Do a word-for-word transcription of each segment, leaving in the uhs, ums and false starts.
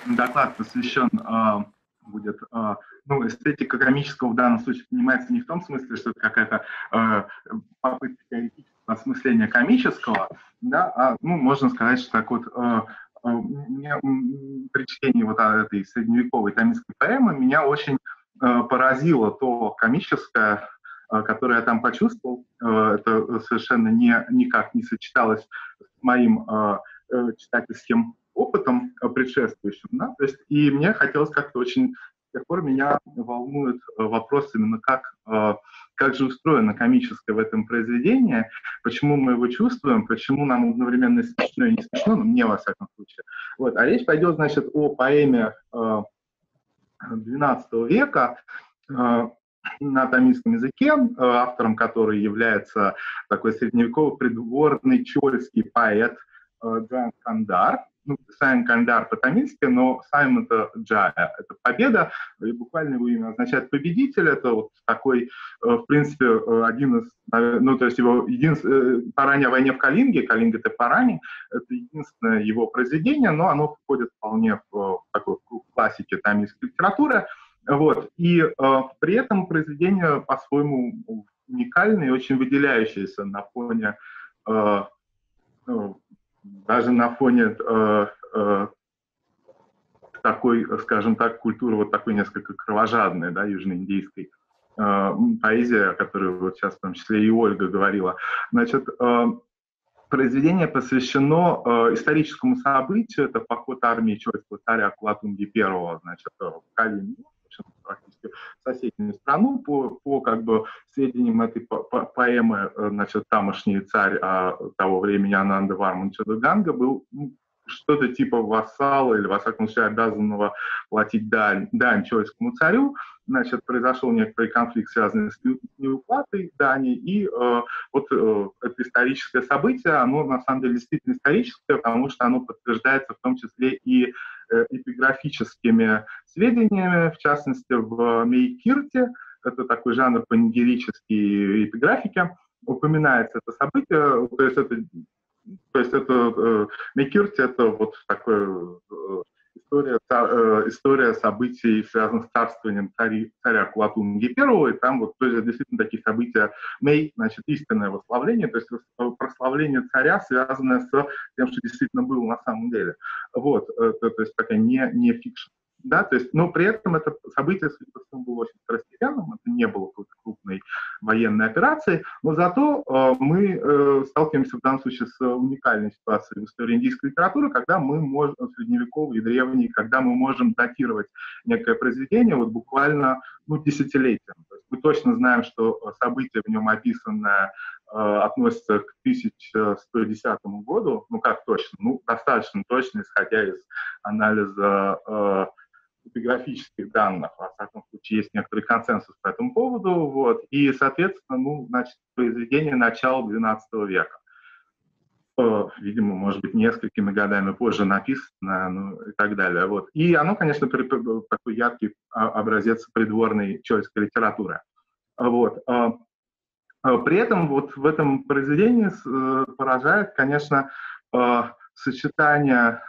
доклад посвящен э, будет, э, ну, эстетика комического в данном случае понимается не в том смысле, что это какая-то э, попытка теоретического осмысления комического, да, а, ну, можно сказать, что так вот э, э, мне, при чтении вот этой средневековой томистской поэмы меня очень э, поразило то комическое, э, которое я там почувствовал. Э, это совершенно не, никак не сочеталось с моим э, читательским опытом предшествующим, да, то есть и мне хотелось как-то очень, с тех пор меня волнует вопрос именно как, как же устроено комическое в этом произведении, почему мы его чувствуем, почему нам одновременно смешно и не смешно, ну, мне во всяком случае. Вот. А речь пойдет, значит, о поэме двенадцатого века на тамильском языке, автором которой является такой средневековый придворный чольский поэт Джайан Кандар. Ну, Сайн Кандар по-тамильски, но Сайм это Джая, это победа, и буквально его имя означает победитель, это вот такой, в принципе, один из, ну, то есть его единственное, Парани о войне в Калинге, Калинга это Парани, это единственное его произведение, но оно входит вполне в такой круг классики тамильской литературы, вот, и э, при этом произведение по-своему уникальное и очень выделяющееся на фоне э, ну, даже на фоне э, э, такой, скажем так, культуры вот такой несколько кровожадной, да, южноиндийской э, поэзии, о которой вот сейчас в том числе и Ольга говорила. Значит, э, произведение посвящено э, историческому событию, это поход армии чольского царя Кулатунги I, значит, в Калининград, практически в соседнюю страну. По, по как бы сведениям этой по по поэмы, значит, тамошний царь а, того времени Ананда Варман Чадуганга был ну, что-то типа вассала или, во всяком случае, обязанного платить дань, дань чольскому царю. Значит, произошел некоторый конфликт, связанный с неуплатой дани, и э, вот э, это историческое событие, оно на самом деле действительно историческое, потому что оно подтверждается в том числе и э, эпиграфическими сведениями, в частности, в Мейкирте, это такой жанр панигерической эпиграфики, упоминается это событие, то есть это То есть это э, Мейкирти это вот такое э, история, э, история событий, связанных с царствованием цари, царя Кулатунги I, и там вот то есть, действительно такие события Мей, значит, истинное восславление, то есть прославление царя, связанное с тем, что действительно было на самом деле. Вот, это, то есть такая не, не фикшн. Да, то есть, но при этом это событие, судя по всему, было очень второстепенным, это не было какой-то крупной военной операцией, но зато э, мы э, сталкиваемся в данном случае с уникальной ситуацией в истории индийской литературы, когда мы можем, средневековой и древней, когда мы можем датировать некое произведение вот буквально ну, десятилетием. То есть мы точно знаем, что событие в нем описанное э, относится к тысяча сто десятому году, ну как точно, ну достаточно точно, исходя из анализа э, эпиграфических данных, во всяком случае, есть некоторый консенсус по этому поводу, вот, и, соответственно, ну, значит, произведение начала двенадцатого века. Видимо, может быть, несколькими годами позже написано, ну, и так далее, вот. И оно, конечно, такой яркий образец придворной чольской литературы, вот. При этом вот в этом произведении поражает, конечно, сочетание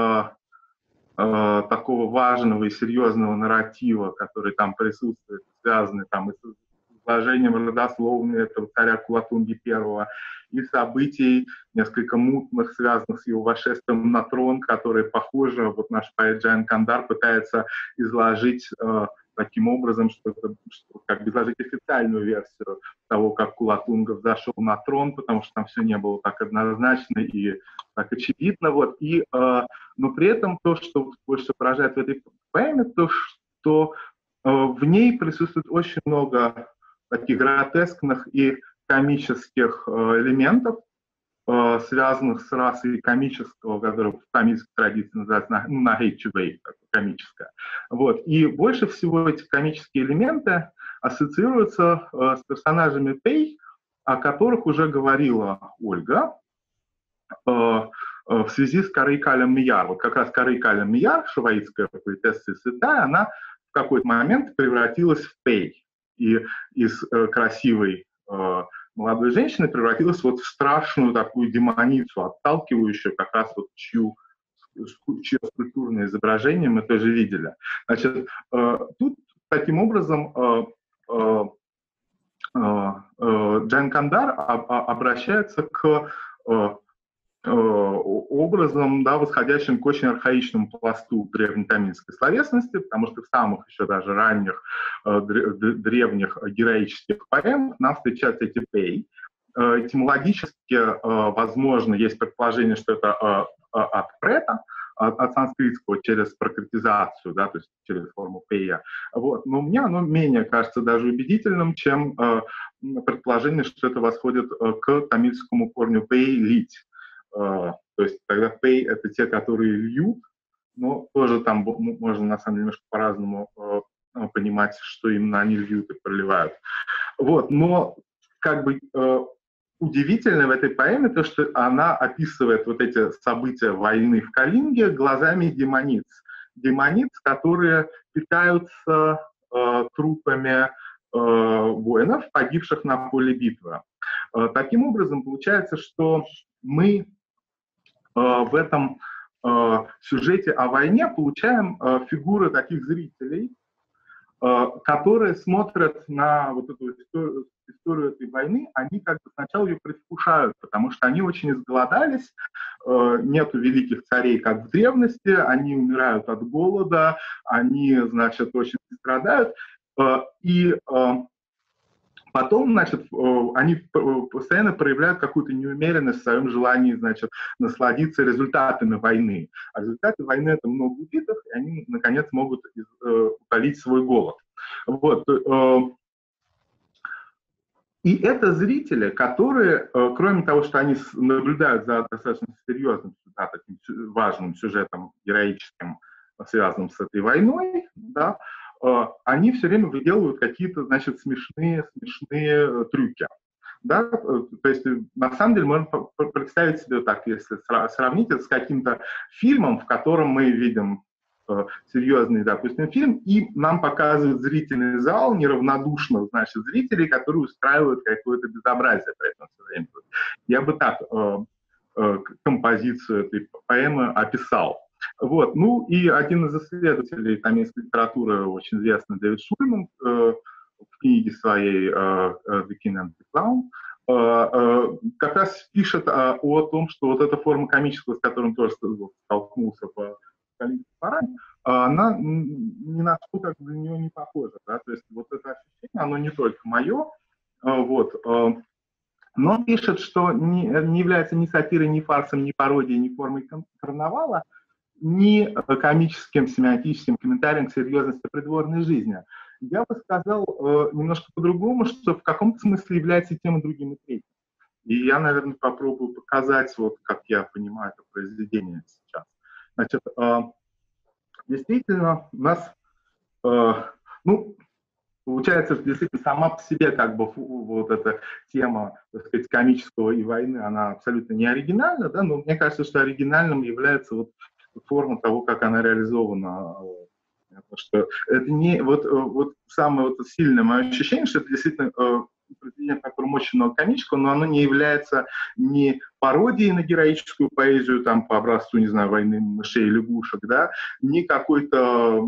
такого важного и серьезного нарратива, который там присутствует, связанный там и с изложением родословной этого царя Кулатунги I, и событий несколько мутных, связанных с его восшествием на трон, которые, похоже, вот наш поэт Джайан Кандар пытается изложить э, таким образом, что, это, что как бы изложить официальную версию того, как Кулатунга взошел на трон, потому что там все не было так однозначно и так очевидно. Вот. И, э, но при этом то, что больше поражает в этой поэме, то, что э, в ней присутствует очень много таких гротескных и комических э, элементов, э, связанных с расой комического, который в тамильской традиции называется ну, нахейчувей, комическое. Вот. И больше всего эти комические элементы ассоциируются э, с персонажами Пей, о которых уже говорила Ольга, э, в связи с Карайкалем Мияр. Вот как раз Карайкалем Мияр, шаваитская поэтесса и святая, она в какой-то момент превратилась в Пей. И из э, красивой э, молодой женщины превратилась вот в страшную такую демоницу, отталкивающую как раз вот чью чье скульптурное изображение мы тоже видели. Значит, тут таким образом Джаянкандар обращается к образом, да, восходящим к очень архаичному пласту древнетамильской словесности, потому что в самых еще даже ранних древних героических поэмах нам встречаются эти пей. Этимологически, возможно, есть предположение, что это от прета, от, от санскритского через прокретизацию, да, то есть через форму пея. Вот. Но мне оно менее кажется даже убедительным, чем э, предположение, что это восходит э, к тамильскому корню пей — лить. Э, то есть тогда пей — это те, которые льют, но тоже там можно на самом деле немножко по-разному э, понимать, что именно они льют и проливают. Вот. Но как бы э, удивительно в этой поэме то, что она описывает вот эти события войны в Калинге глазами демониц. Демониц, которые питаются э, трупами э, воинов, погибших на поле битвы. Э, таким образом, получается, что мы э, в этом э, сюжете о войне получаем э, фигуры таких зрителей, э, которые смотрят на вот эту историю, историю этой войны, они как бы сначала ее предвкушают, потому что они очень изголодались, э, нету великих царей, как в древности, они умирают от голода, они, значит, очень страдают, э, и э, потом, значит, э, они постоянно проявляют какую-то неумеренность в своем желании, значит, насладиться результатами войны. А результаты войны — это много убитых, и они, наконец, могут э, утолить свой голод. Вот. Э, И это зрители, которые, кроме того, что они наблюдают за достаточно серьезным, да, таким важным сюжетом героическим, связанным с этой войной, да, они все время выделывают какие-то, значит, смешные, смешные трюки. Да? То есть, на самом деле, можно представить себе так, если сравнить это с каким-то фильмом, в котором мы видим серьезный, допустим, фильм, и нам показывают зрительный зал неравнодушных, значит, зрителей, которые устраивают какое-то безобразие при этом все время. Я бы так э, э, композицию этой поэмы описал. Вот. Ну и один из исследователей тамильской литературы, очень известный Дэвид Шульман, э, в книге своей э, «The King and the Clown», э, э, как раз пишет о, о том, что вот эта форма комического, с которой он тоже столкнулся по она ни на что как бы для нее не похожа. Да? То есть вот это ощущение, оно не только мое, вот, но он пишет, что не, не является ни сатирой, ни фарсом, ни пародией, ни формой карнавала, ни комическим семиотическим комментарием к серьезности придворной жизни. Я бы сказал немножко по-другому, что в каком-то смысле является тем и другим и третьим. И я, наверное, попробую показать, вот как я понимаю это произведение сейчас. Значит, э, действительно, у нас, э, ну, получается, что действительно сама по себе как бы вот эта тема, так сказать, комического и войны, она абсолютно не оригинальна, да, но мне кажется, что оригинальным является вот форма того, как она реализована. Что это не, вот, вот самое вот сильное мое ощущение, что это действительно э, произведение, в котором очень много комического, но оно не является ни пародией на героическую поэзию, там, по образцу, не знаю, «Войны мышей и лягушек», да, ни какой-то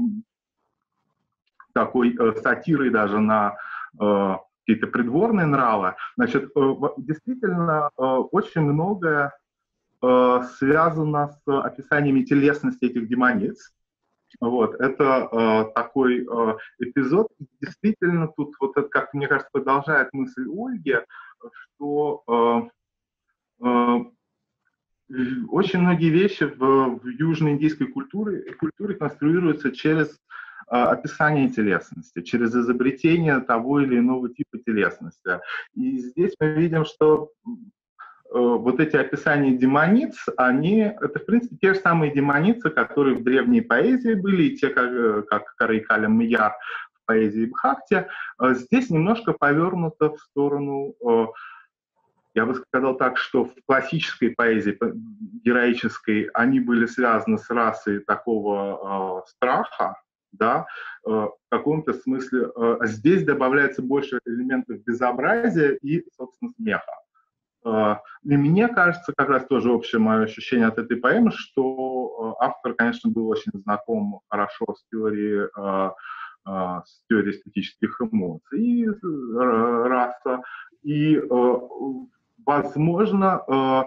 такой э, сатирой даже на э, какие-то придворные нравы. Значит, э, действительно, э, очень многое э, связано с описаниями телесности этих демониц. Вот, это э, такой э, эпизод. И действительно, тут, вот это, как мне кажется, продолжает мысль Ольги, что э, э, очень многие вещи в, в южноиндийской культуре, культуре конструируются через э, описание телесности, через изобретение того или иного типа телесности. И здесь мы видим, что вот эти описания демониц, они, это, в принципе, те же самые демоницы, которые в древней поэзии были, и те, как, как Карайкалям Мияр в поэзии Бхакти. Здесь немножко повернуто в сторону, я бы сказал так, что в классической поэзии героической они были связаны с расой такого э, страха, да, э, в каком-то смысле. Э, здесь добавляется больше элементов безобразия и, собственно, смеха. И мне кажется, как раз тоже общее мое ощущение от этой поэмы, что автор, конечно, был очень знаком хорошо с теорией, с теорией эстетических эмоций, раса, и, возможно,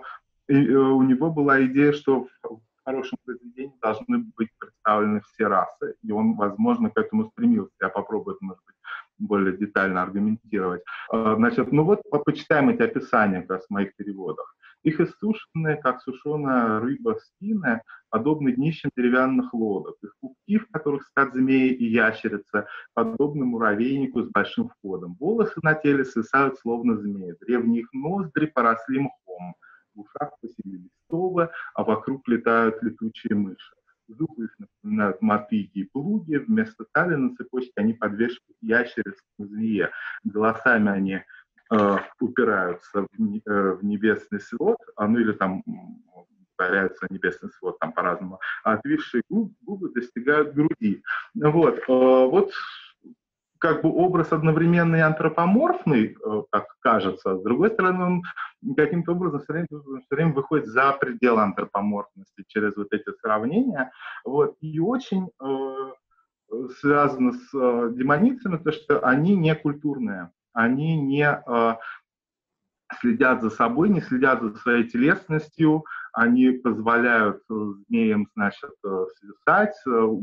у него была идея, что в хорошем произведении должны быть представлены все расы, и он, возможно, к этому стремился. Я попробую это, может быть, более детально аргументировать. Значит, ну вот почитаем эти описания как раз в моих переводах. Их иссушенные, как сушеная рыба, спины подобны днищам деревянных лодок. Их пупки, в которых спят змеи и ящерицы, подобны муравейнику с большим входом. Волосы на теле свисают, словно змеи. Древние их ноздри поросли мхом. В ушах поселились совы, а вокруг летают летучие мыши. Зубы их напоминают мотыги и плуги, вместо тали на цепочке они подвешивают ящериц к змее. Голосами они э, упираются в, не, э, в небесный свод, а, ну или там повторяются небесный свод, там по-разному, а отвисшие губ, губы достигают груди. Вот, э, вот как бы образ одновременно и антропоморфный, как кажется, с другой стороны, он каким-то образом все время, все время выходит за пределы антропоморфности через вот эти сравнения. Вот. И очень э, связано с э, демоницами, то, что они не культурные, они не э, следят за собой, не следят за своей телесностью, они позволяют змеям, значит, свисать,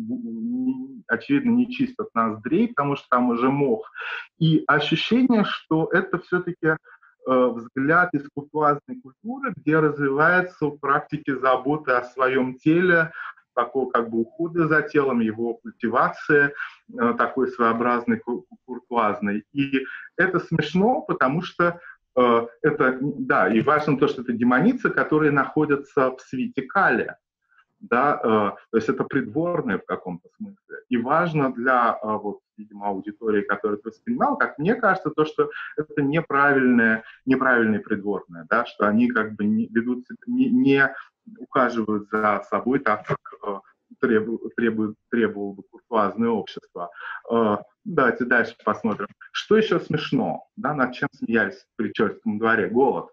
очевидно, не чистят ноздрей, потому что там уже мох. И ощущение, что это все-таки взгляд из куртуазной культуры, где развивается в практике заботы о своем теле, такого как бы ухода за телом, его культивации, такой своеобразной куртуазной. И это смешно, потому что это, да, и важно то, что это демоницы, которые находятся в свите Кали, да, то есть это придворные в каком-то смысле. И важно для, вот, видимо, аудитории, которая это воспринимала, как мне кажется, то, что это неправильные, неправильные придворные, да, что они как бы не ведут, не, не ухаживают за собой так, как требует, требует, требовало бы куртуазное общество. Давайте дальше посмотрим. Что еще смешно? Да, над чем смеялись в Печорском дворе? Голод.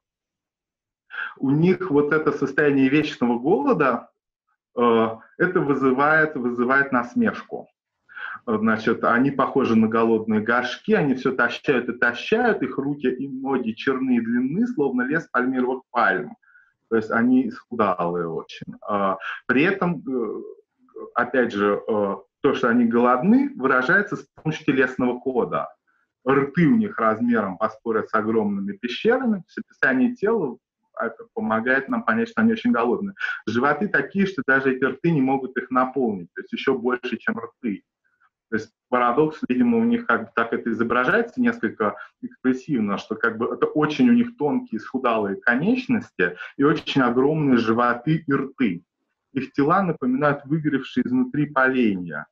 У них вот это состояние вечного голода, э, это вызывает, вызывает насмешку. Значит, они похожи на голодные горшки, они все тащают и тащают, их руки и ноги черные и длинны, словно лес пальмировых пальм. То есть они исхудалые очень. Э, при этом, э, опять же, э, то, что они голодны, выражается с помощью телесного кода. Рты у них размером поспорят с огромными пещерами. То есть описание тела это помогает нам понять, что они очень голодные. Животы такие, что даже эти рты не могут их наполнить. То есть еще больше, чем рты. То есть парадокс, видимо, у них как бы так это изображается несколько экспрессивно, что как бы это очень у них тонкие, исхудалые конечности и очень огромные животы и рты. Их тела напоминают выгоревшие изнутри поленья.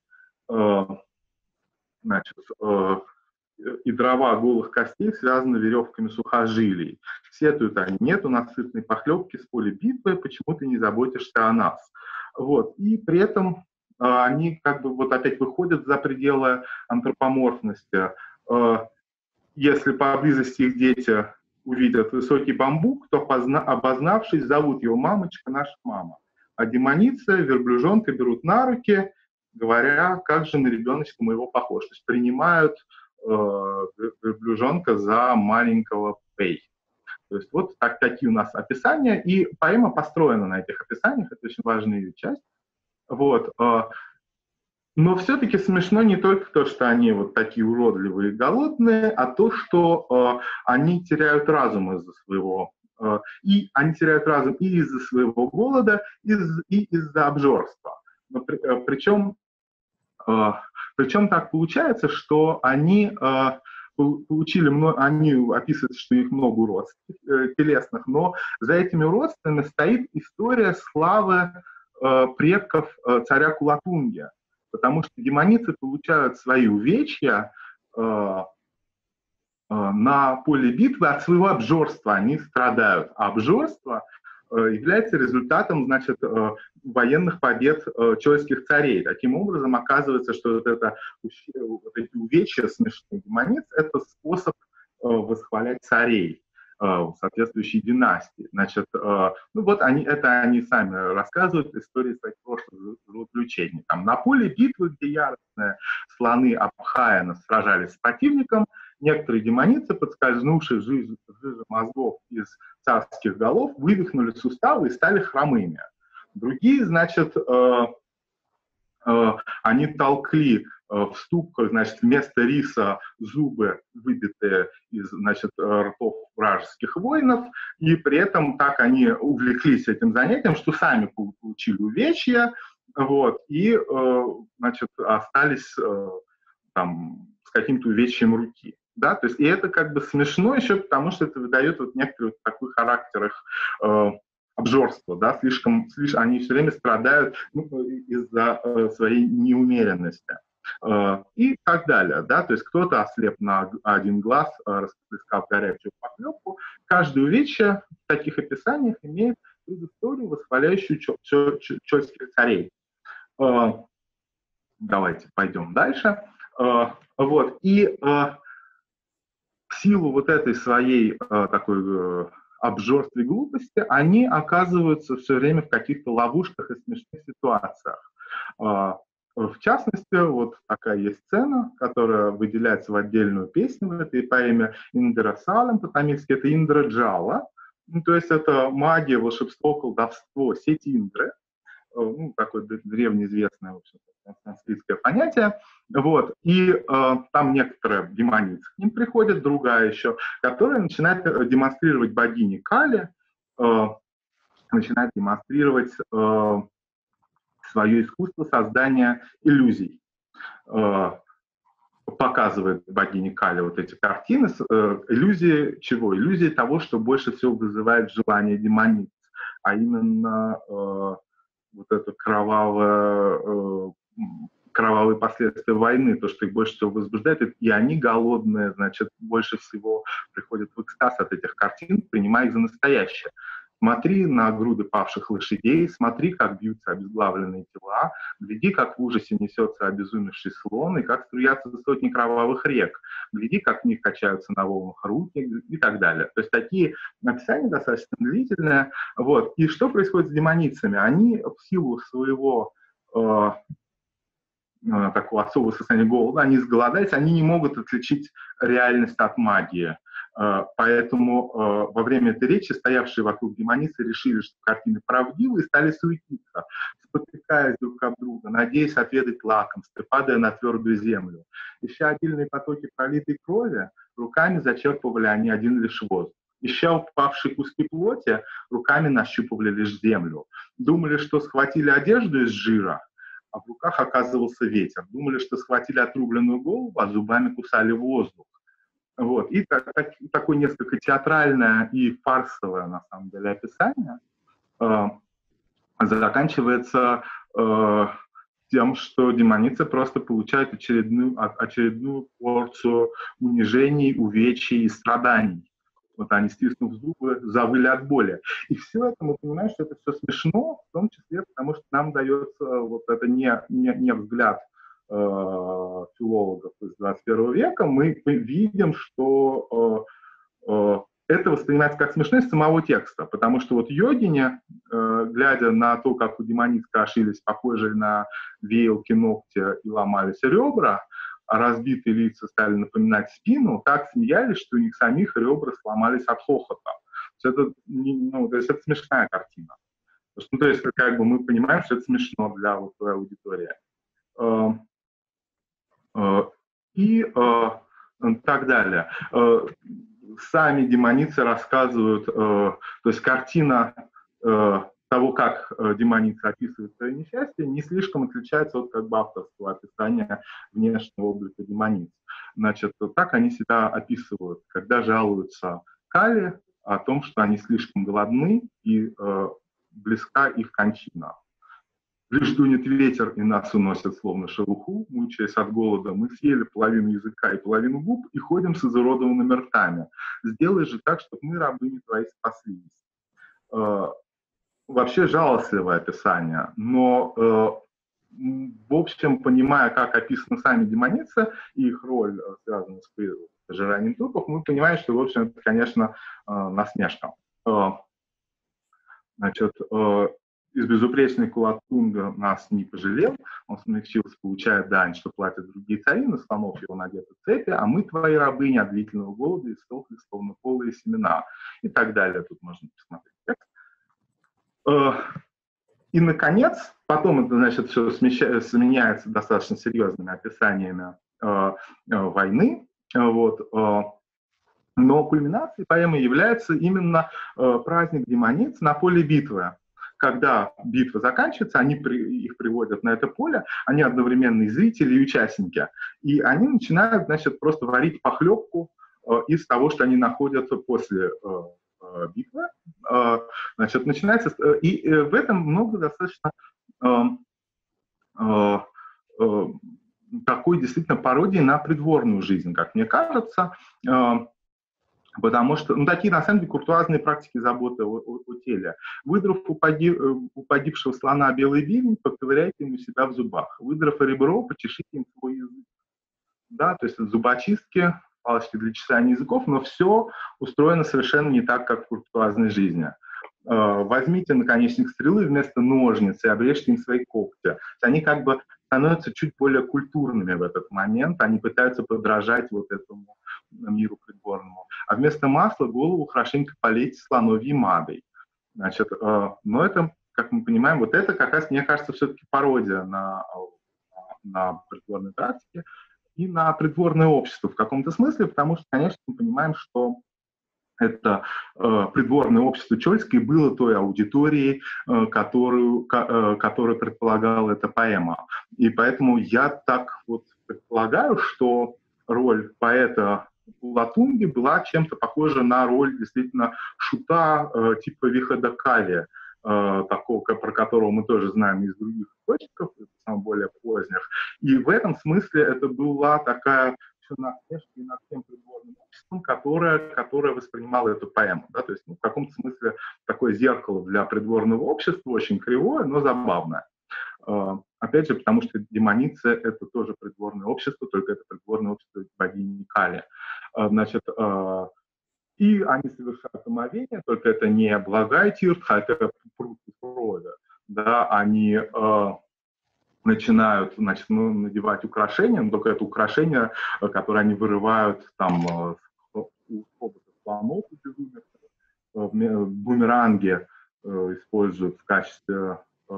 Значит, и дрова голых костей связаны веревками сухожилий. Сетуют они: нету насытной похлебки с поля битвы, почему ты не заботишься о нас? Вот. И при этом они как бы вот опять выходят за пределы антропоморфности. Если поблизости их дети увидят высокий бамбук, то, обознавшись, зовут его: мамочка, наша мама. А демоницы верблюжонка берут на руки, говоря: как же на ребеночка моего похож. То есть принимают э, верблюжонка за маленького Пэй. То есть вот так, такие у нас описания, и поэма построена на этих описаниях, это очень важная ее часть. Вот. Э, но все-таки смешно не только то, что они вот такие уродливые и голодные, а то, что э, они теряют разум из-за своего и они теряют разум и из-за своего голода, и из-за обжорства. Но при, причем, причем так получается, что они получили, они описывают, что у них много уродств телесных, но за этими уродствами стоит история славы предков царя Кулатунги, потому что демоницы получают свои увечья на поле битвы от своего обжорства, они страдают. А обжорство является результатом, значит, военных побед чойских царей. Таким образом, оказывается, что вот, это, вот эти увечья смешные демониц — это способ восхвалять царей. соответствующей династии. Значит, ну вот они, это они сами рассказывают истории своих прошлых злоключений. Там на поле битвы, где яростные слоны Абхаяна сражались с противником, некоторые демоницы, подскользнувшие в жиже мозгов из царских голов, вывихнули суставы и стали хромыми. Другие, значит, э, э, они толкли в ступках, значит, вместо риса зубы, выбитые из, значит, ртов вражеских воинов, и при этом так они увлеклись этим занятием, что сами получили увечья, вот, и, значит, остались там с каким-то увечьем руки. Да, то есть, и это как бы смешно еще, потому что это выдает вот некоторый вот такой характер их э, обжорства, да, слишком, слишком, они все время страдают, ну, из-за э, своей неумеренности. И так далее, да, то есть кто-то ослеп на один глаз, расплескав горячую похлебку. Каждое увечье в таких описаниях имеет предысторию, восхваляющую чольских царей. Давайте пойдем дальше. Вот, и в силу вот этой своей такой обжорства и глупости, они оказываются все время в каких-то ловушках и смешных ситуациях. В частности, вот такая есть сцена, которая выделяется в отдельную песню в этой поэме Индра-салам, по-тамильски это Индра-джала, ну, то есть это магия, волшебство, колдовство, сеть Индры, ну, такое древнеизвестное, в общем-то, санскритское понятие, вот, и э, там некоторые демоницы к ним приходят, другая еще, которая начинает демонстрировать богине Кали, э, начинает демонстрировать э, свое искусство создания иллюзий. Показывает богине Кали вот эти картины. Иллюзии чего? Иллюзии того, что больше всего вызывает желание демониц, а именно вот это кровавое, кровавые последствия войны, то, что их больше всего возбуждает, и они голодные, значит, больше всего приходят в экстаз от этих картин, принимая их за настоящее. Смотри на груды павших лошадей, смотри, как бьются обезглавленные тела, гляди, как в ужасе несется обезумевший слон, и как струятся сотни кровавых рек, гляди, как в них качаются на волнах руки и так далее. То есть такие описания достаточно длительные. Вот. И что происходит с демоницами? Они в силу своего э, э, такого особого состояния голода, они изголодались, они не могут отличить реальность от магии. Поэтому во время этой речи стоявшие вокруг демоницы решили, что картины правдивы, и стали суетиться, спотыкаясь друг об друга, надеясь отведать лакомство, падая на твердую землю. Ища отдельные потоки пролитой крови, руками зачерпывали они один лишь воздух. Ища упавшие куски плоти, руками нащупывали лишь землю. Думали, что схватили одежду из жира, а в руках оказывался ветер. Думали, что схватили отрубленную голову, а зубами кусали воздух. Вот. И так, так, такое несколько театральное и фарсовое, на самом деле, описание э, заканчивается э, тем, что демоницы просто получают очередную, очередную порцию унижений, увечий и страданий. Вот они, стиснув зубы, завыли от боли. И все это, мы понимаем, что это все смешно, в том числе потому, что нам дается вот это не, не, не взгляд филологов из двадцать первого века, мы видим, что э, э, это воспринимается как смешно из самого текста, потому что вот йогини, э, глядя на то, как у демониц крошились похожие на веялки ногти и ломались ребра, а разбитые лица стали напоминать спину, так смеялись, что у них самих ребра сломались от хохота. То есть это, ну, то есть это смешная картина. Ну, то есть как бы мы понимаем, что это смешно для вот той аудитории. И э, так далее. Э, сами демоницы рассказывают, э, то есть картина э, того, как э, демоницы описывают свое несчастье, не слишком отличается от как бы авторского описания внешнего облика демониц. Значит, так они себя описывают, когда жалуются Кали о том, что они слишком голодны и э, близка их кончина. Лишь дунет ветер, и нас уносят словно шелуху, мучаясь от голода, мы съели половину языка и половину губ и ходим с изуродованными ртами. Сделай же так, чтобы мы, рабыни твои, спаслись. Э, вообще жалостливое описание, но, э, в общем, понимая, как описаны сами демоницы и их роль, связанная с пожиранием трупов, мы понимаем, что, в общем, это, конечно, насмешка. Значит, из безупречной Кулатунга нас не пожалел, он смягчился, получая дань, что платят другие цари, на слонов его надеты цепи, а мы твои рабыни от длительного голода и сохли, словно полые семена, и так далее. Тут можно посмотреть текст. И, наконец, потом это, значит, все сменяется достаточно серьезными описаниями э, э, войны, вот, э, но кульминацией поэмы является именно э, праздник демониц на поле битвы. Когда битва заканчивается, они при, их приводят на это поле, они одновременно и зрители, и участники, и они начинают, значит, просто варить похлебку э, из того, что они находятся после э, битва, значит, начинается, и в этом много достаточно э, э, э, такой действительно пародии на придворную жизнь, как мне кажется, э, потому что, ну, такие, на самом деле, куртуазные практики заботы о, о, о теле. Выдрав у, погиб, у погибшего слона белый бивень, поковыряйте ему себя в зубах. Выдрав ребро, почешите им свой язык. Да, то есть зубочистки, палочки для чесания языков, но все устроено совершенно не так, как в куртуазной жизни. Возьмите наконечник стрелы вместо ножниц и обрежьте им свои когти. Они как бы становятся чуть более культурными в этот момент, они пытаются подражать вот этому миру придворному. А вместо масла голову хорошенько полейте слоновьей мадой. Значит, но это, как мы понимаем, вот это как раз, мне кажется, все-таки пародия на, на придворные практики и на придворное общество в каком-то смысле, потому что, конечно, мы понимаем, что это э, придворное общество Чольской было той аудиторией, э, которую, ко, э, которую предполагала эта поэма. И поэтому я так вот предполагаю, что роль поэта Латунги была чем-то похожа на роль действительно шута э, типа Вихода Кали, э, такого, про которого мы тоже знаем из других источников, самых более поздних. И в этом смысле это была такая насмешка и над тем придворным обществом, которое, которое воспринимало эту поэму. Да? То есть, ну, в каком-то смысле такое зеркало для придворного общества, очень кривое, но забавное. Uh, опять же, потому что демоницы — это тоже придворное общество, только это придворное общество богини Кали. Uh, значит, uh, и они совершают омовение, только это не благая тиртха, это пруд крови. Да? Они uh, начинают, значит, ну, надевать украшения, но только это украшения, которые они вырывают там у хоботов слонов, в бумеранге используют в качестве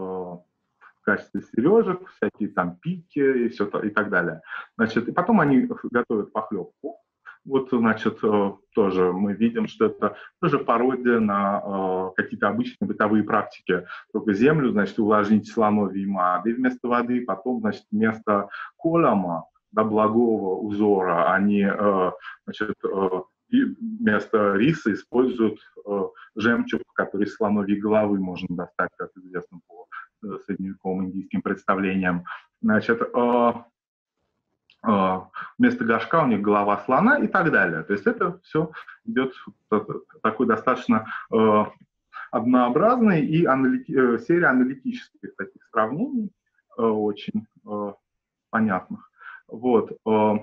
в качестве сережек, всякие там пики и все и так далее. Значит, и потом они готовят похлебку. Вот, значит, тоже мы видим, что это тоже пародия на э, какие-то обычные бытовые практики. Только землю, значит, увлажните слоновьей мадой вместо воды, потом, значит, вместо колома, да, благого узора, они, э, значит, э, вместо риса используют э, жемчуг, который из слоновьей головы можно достать, как известно по э, средневековым индийским представлениям. Значит, э, вместо горшка у них голова слона и так далее. То есть это все идет такой достаточно э, однообразной и аналити э, серия аналитических таких сравнений, э, очень э, понятных. Вот. Э,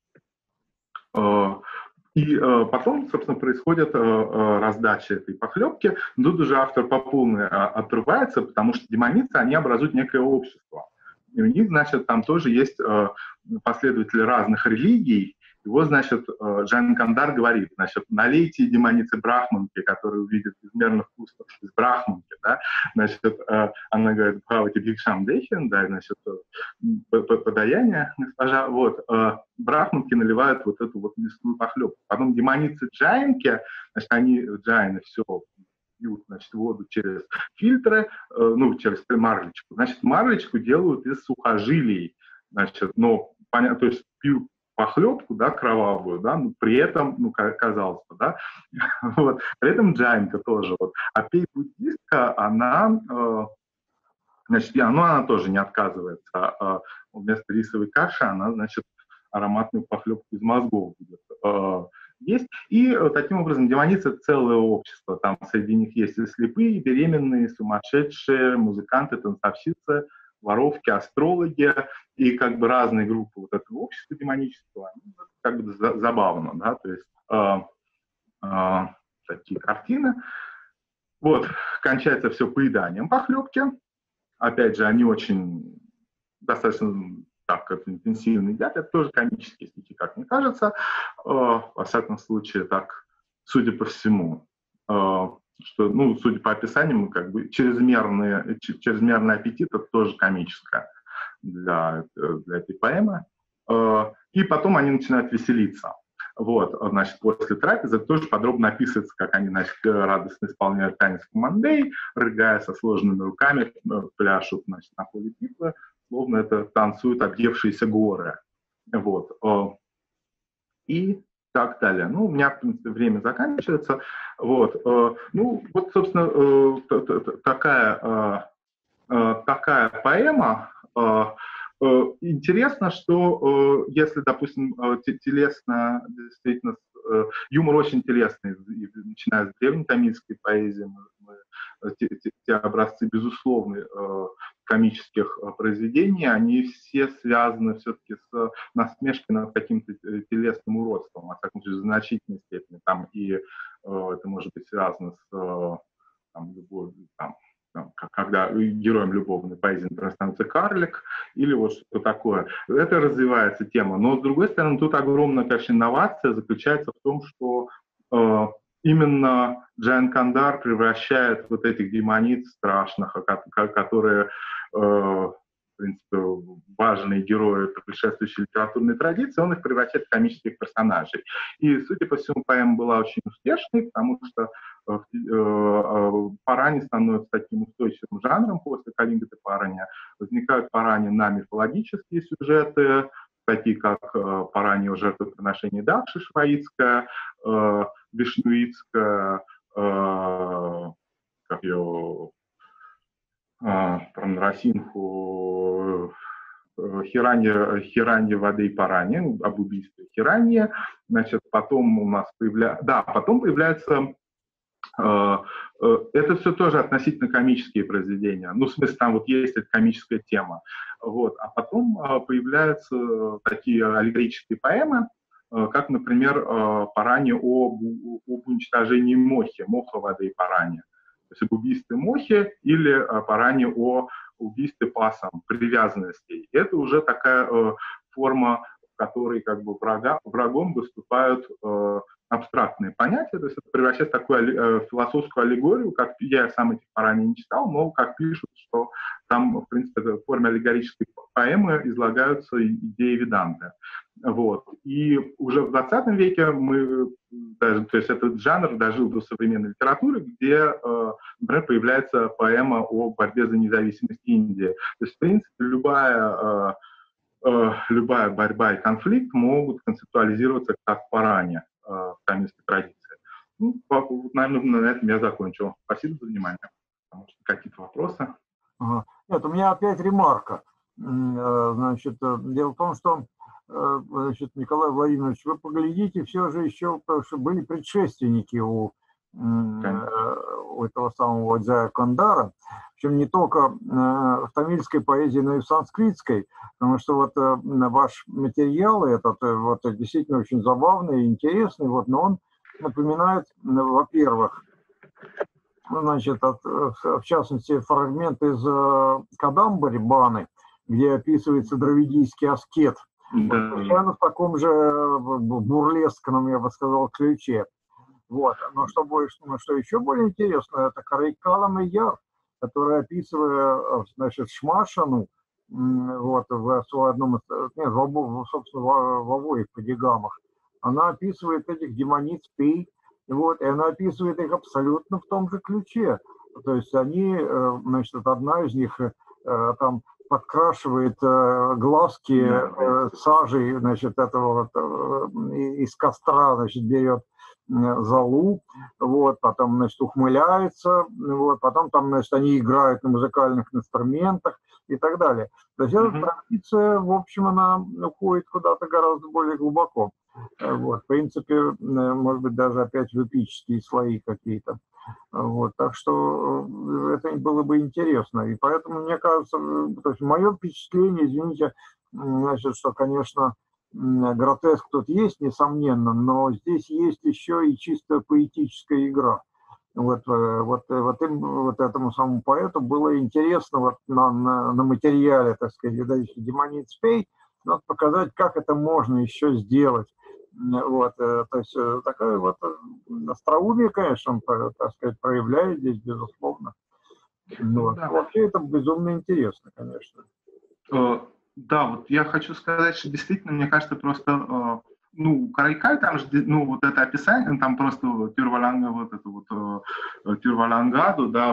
э, и э, потом, собственно, происходит э, э, раздача этой похлебки. Тут уже автор по полной э, отрывается, потому что демоницы, они образуют некое общество. И у них, значит, там тоже есть э, последователи разных религий. И вот, значит, э, Джан Кандар говорит, значит, налейте демонице брахманки, которые увидят безмерно вкусно из брахманки, да, значит, э, она говорит, правите бигшам дейхен, да, значит, э, подаяние, госпожа, вот, э, брахманки наливают вот эту вот мясную похлебку. Потом демоницы джайнки, значит, они, джайны, все, пьют, значит, воду через фильтры, э, ну, через марлечку. Значит, марлечку делают из сухожилий, значит, но, понятно, то есть пьют похлебку, да, кровавую, да, но при этом, ну, казалось бы, да, вот, при этом джайнка тоже, вот, а пей-буддистка, она, э, значит, ну, она тоже не отказывается, а, вместо рисовой каши она, значит, ароматную похлебку из мозгов будет э, есть. И э, таким образом демоницы — это целое общество. Там среди них есть и слепые, и беременные, и сумасшедшие, музыканты, танцовщицы. воровки, астрологи и как бы разные группы вот этого общества демонического, они, как бы за, забавно, да, то есть э, э, такие картины. Вот, кончается все поеданием похлебки. Опять же, они очень достаточно так это интенсивно едят, это тоже комические стихи, как мне кажется, э, во всяком случае, так, судя по всему. Э, что, ну, судя по описаниям, как бы чрезмерный, чрезмерный аппетит — это тоже комическое для, для этой поэмы. И потом они начинают веселиться. Вот, значит, после трапезы тоже подробно описывается, как они, значит, радостно исполняют танец Кумандей, рыгая со сложенными руками, пляшут, значит, на поле битвы, словно это танцуют объевшиеся горы. Вот. И так далее. Ну, у меня, в принципе, время заканчивается. Вот. Ну, вот, собственно, такая, такая поэма. Интересно, что если, допустим, телесно, действительно, юмор очень телесный, начиная с древнетамильской поэзии, те, те, те образцы, безусловно, комических произведений, они все связаны все-таки с насмешкой над каким-то телесным уродством, во всяком случае, в значительной степени. Там и это может быть связано с там, любовью, там, когда героем любовной поэзии, например, становится карлик, или вот что-то такое. Это развивается тема. Но, с другой стороны, тут огромная, конечно, инновация заключается в том, что э, именно Джаянкандар превращает вот этих демониц страшных, которые, э, в принципе, важные герои предшествующей литературной традиции, он их превращает в комических персонажей. И, судя по всему, поэма была очень успешной, потому что Парани становится таким устойчивым жанром после Калингаты Парани. Возникают Парани на мифологические сюжеты, такие как Парани о жертвоприношении Дакши Шваицкая, Вишнуицкая, как ее, про Нарасинху, Хиранья, Хиранья воды и Парани, об убийстве Хиранья. Значит, потом у нас появляется, да, потом появляется это все тоже относительно комические произведения. Ну, в смысле, там вот есть эта комическая тема. Вот. А потом появляются такие аллегорические поэмы, как, например, Парани об, об уничтожении Мохи, Моха воды и Парани. То есть об убийстве Мохи или Парани о убийстве пасом, привязанностей. Это уже такая форма, в которой как бы врага, врагом выступают абстрактные понятия, то есть это превращается в такую э, философскую аллегорию, как я сам этих Парани не читал, но как пишут, что там, в принципе, в форме аллегорической поэмы излагаются идеи Веданты. Вот. И уже в двадцатом веке мы, даже, то есть этот жанр дожил до современной литературы, где, э, например, появляется поэма о борьбе за независимость Индии. То есть, в принципе, любая, э, любая борьба и конфликт могут концептуализироваться как Парани в тамильской традиции. Ну, наверное, на этом я закончил. Спасибо за внимание. Какие-то вопросы? Ага. Нет, у меня опять ремарка. Значит, дело в том, что, значит, Николай Владимирович, вы поглядите, все же еще, потому что были предшественники у, у этого самого Джаякандара, причем не только в тамильской поэзии, но и в санскритской, потому что вот ваш материал этот вот действительно очень забавный и интересный, вот, но он напоминает, во-первых, значит, от, в частности, фрагмент из Кадамбари Баны, где описывается дравидийский аскет, да. Вот, в таком же бурлеском, я бы сказал, ключе. Вот. Но что, больше, что еще более интересно, это Карайкалам и Яр, которая, описывая, значит, Шмашану, вот, в одном из, нет, в, собственно, в, в обоих подигамах, она описывает этих демониц Пей, вот, и она описывает их абсолютно в том же ключе. То есть они, значит, одна из них там подкрашивает глазки сажей, значит, этого вот, из костра, значит, берет золу, вот, потом, значит, ухмыляется, вот, потом там, значит, они играют на музыкальных инструментах и так далее. То есть эта традиция, в общем, она уходит куда-то гораздо более глубоко. Вот, в принципе, может быть, даже опять в эпические слои какие-то. Вот, так что это было бы интересно. И поэтому, мне кажется, то есть мое впечатление, извините, значит, что, конечно, гротеск тут есть, несомненно, но здесь есть еще и чисто поэтическая игра. Вот, вот, вот, им, вот этому самому поэту было интересно вот на, на, на материале, так сказать, демонит спей, надо показать, как это можно еще сделать. Вот, то есть такая вот остроумие, конечно, он, так сказать, проявляет здесь, безусловно. Вот. Да. Вообще это безумно интересно, конечно. Да, вот я хочу сказать, что действительно, мне кажется, просто, ну, Карайкаль, там же, ну, вот это описание, там просто тюрваланга, вот это вот тюрвалангаду, да,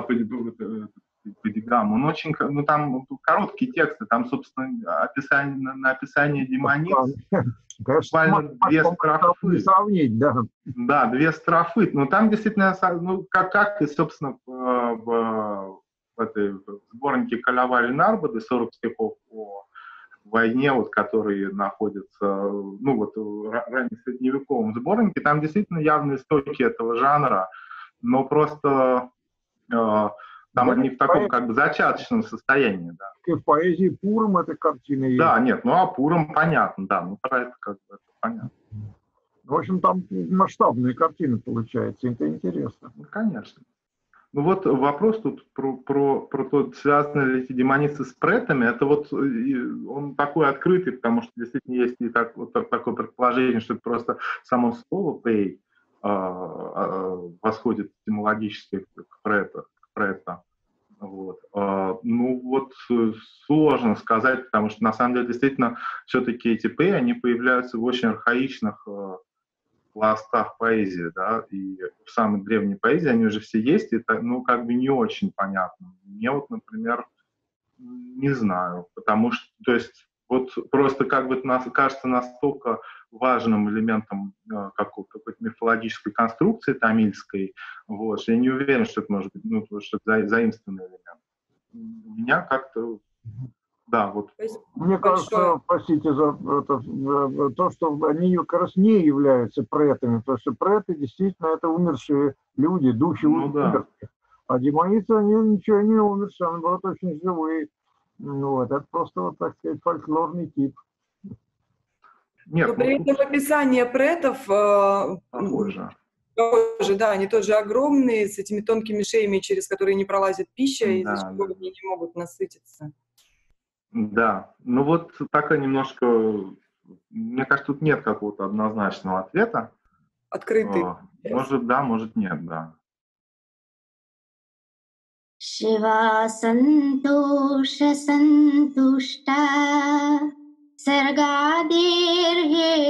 Педигам, он очень, ну, там короткие тексты, там, собственно, описание, на описание демониц, буквально две строфы. Сравнить, да. Да, две строфы, но там действительно, ну, как, как и, собственно, в, в, в этой в сборнике Калявари Нарбады, сорок стихов о войне, вот, которые находятся, ну, вот, в раннесредневековом сборнике, там действительно явные истоки этого жанра, но просто э, там они в таком как бы зачаточном состоянии, да. И в поэзии Пуром этой картины есть. Да, нет, ну а Пуром понятно, да, ну про это как бы это понятно. В общем, там масштабные картины получаются, это интересно. Ну, конечно. Ну вот вопрос тут про, про, про то, связаны ли эти демоницы с претами, это вот он такой открытый, потому что действительно есть и так, вот такое предположение, что это просто само слово «пей» э, э, восходит этимологически к прета. К прета. Вот. Э, ну вот сложно сказать, потому что на самом деле действительно все-таки эти «пей», они появляются в очень архаичных э, пластах поэзии, да, и в самой древней поэзии они уже все есть, и это, ну, как бы не очень понятно. Мне вот, например, не знаю, потому что, то есть, вот просто как бы это нас кажется настолько важным элементом э, какой-то мифологической конструкции тамильской, вот, что я не уверен, что это может быть, ну, что это за, заимствованный элемент. У меня как-то да, вот. Мне кажется, простите за это, то, что они как раз не являются претами, потому что преты действительно это умершие люди, духи ну, умерших. Да. А демоницы, они ничего не умершие, они наоборот очень живые. Вот, это просто, вот, так сказать, фольклорный тип. Нет, но при этом описание претов похоже. Тоже, да, они тоже огромные, с этими тонкими шеями, через которые не пролазит пища, да, из-за чего да. они не могут насытиться. Да, ну вот такая немножко, мне кажется, тут нет какого-то однозначного ответа. Открытый. О, может, да, может, нет, да. Шива сантоша сантушта саргадир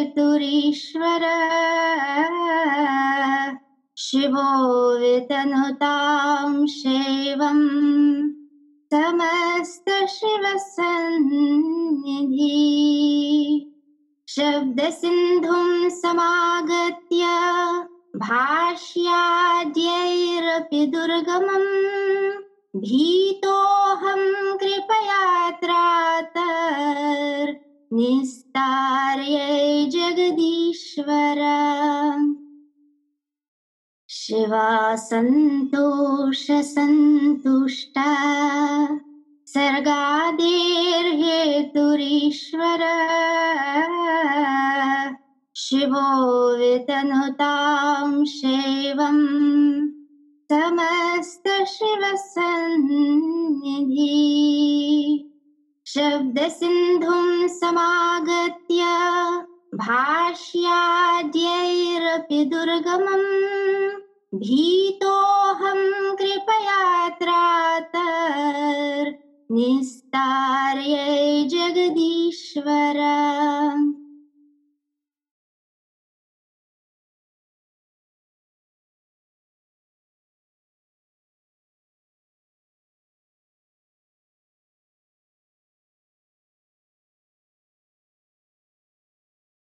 хетуришвара Шиво витанутам шевам Samasta Shiva Sannidhi Shabda Sindhum Samagatya Bhashyadyayrapi Durgamam Bhitoham Kripayatratar Nistaryay Jagadishvara Shiva Santosha Santushta Sargadir Heturishvara Shivo Vitanutam Shevam Samasta Shiva Sannidhi Shabda Sindhum Samagatya Bhashyadyayrapi Durgamam Bhitoham Kripayatratar Nistaryay Jagadishvara